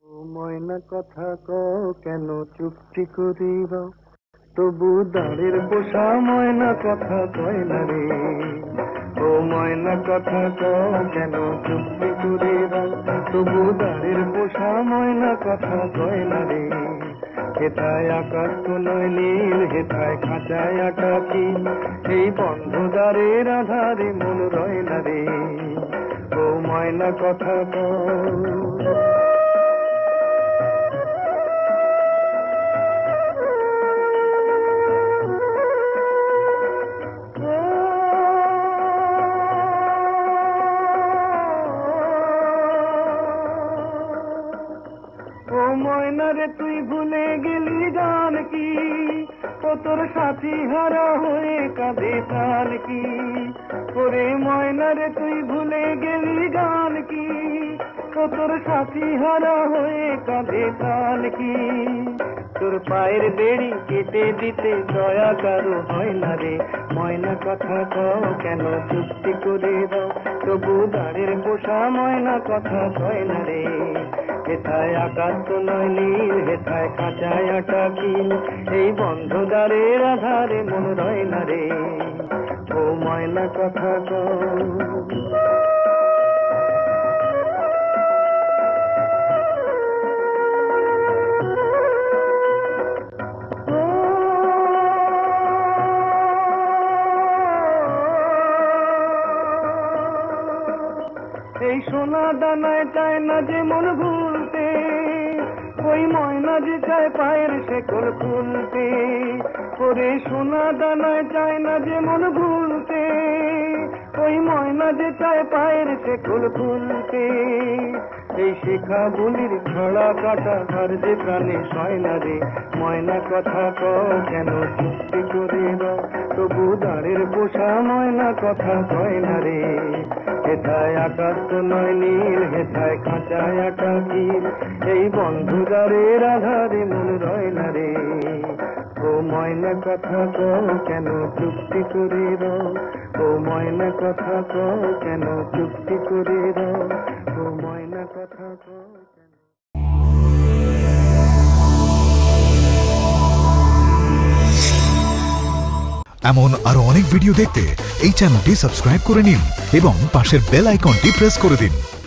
ময়না কথা কও কেন চুপটি করিব, তবু দাঁড়ের পোষা ময়না কথা কয় না রে। ও ময়না কথা কও কেন চুপটি করিব, তবু দাঁড়ের পোষা ময়না কথা কয় না রে। হেথায় আকাশ তো নয় নীল, হেথায় খাঁচায় আটা কি, এই বন্ধ দ্বারের আধারে মন রয় না রে। ও ময়না কথা কও। ও ময়না রে তুই ভুলে গেলি গান কি, ও তোর সাথী হারা হয়ে কাঁদে প্রাণ কি। ওরে ময়না রে তুই ভুলে গেলি গান কি, ও তোর সাথী হারা হয়ে কাঁদে প্রাণ কি। তোর পায়ের বেড়ি কেটে দিতে দয়া কারো হয় না রে। ময়না কথা কও কেন চুপটি করে দাও, তবু দাঁড়ের পোষা ময়না কথা কয় না রে। হেথায় আকাশ তো নয় নীল, হেথায় খাঁচায় আটা কিল, এই বন্ধ দ্বারের আধারে মন রয় না রে। ও ময়না কথা কও। এই সোনা দানায় চায় না যে মন ভুলতে, ওই ময়না যে চায় পায়ের শেকল খুলতে। ওরে সোনা দানায় চায় না যে মন ভুলতে, ওই ময়না যে চায় পায়ের শেকল খুলতে। এই শেখা বলির ছড়া কাটা আর যে প্রাণে সয় না রে। ময়না কথা কও কেন চুপটি করে দাও, তবু দাঁড়ের পোষা ময়না কথা কয় না রে। হেথায় আকাশ তো নয় নীল, হেথায় খাঁচায় আটা কিল, এই বন্ধু দ্বারের আধারে মন রয় না রে। ও ময়না কথা কও কেন চুপটি করে দাও, ও ময়না কথা কও কেন চুপটি করে দাও, ও ময়না কথা কও কেন। এমন আরো অনেক ভিডিও দেখতে এই চ্যানেলটি সাবস্ক্রাইব করে নিন এবং পাশের বেল আইকনটি প্রেস করে দিন।